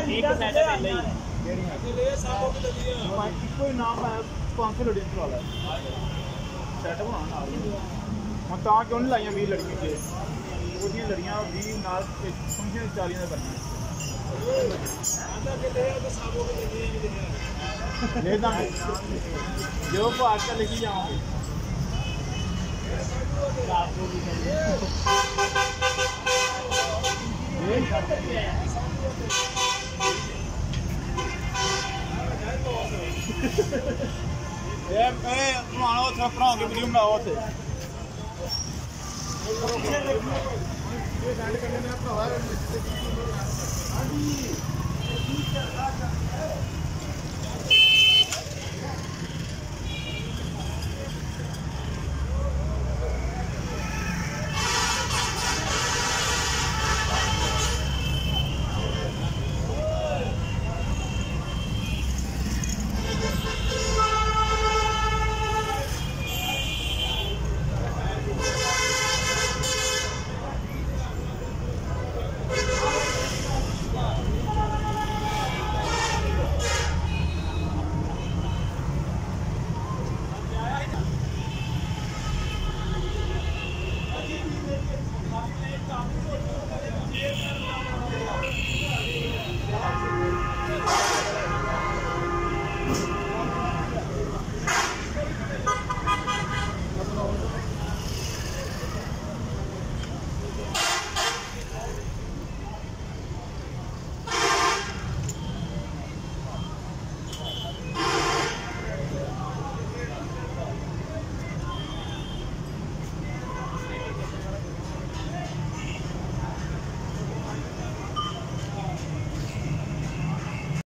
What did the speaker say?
एक साइड पे ले ले साबो की लड़ियां कोई नाम है 500 लड़ियां चला ला सेट बनाना नाल मैं ता क्यों नहीं लाइयां 20 लड़कियां के ओदियां लड़ियां 20 नाल फंक्शन 40 दा करना आंदा के ले तो साबो की लड़ियां ले दांगे जो को आकर लेके जाओगे साबो की ये तुम्हारा वो थोड़ा पुराना वीडियो बनाओ थे ये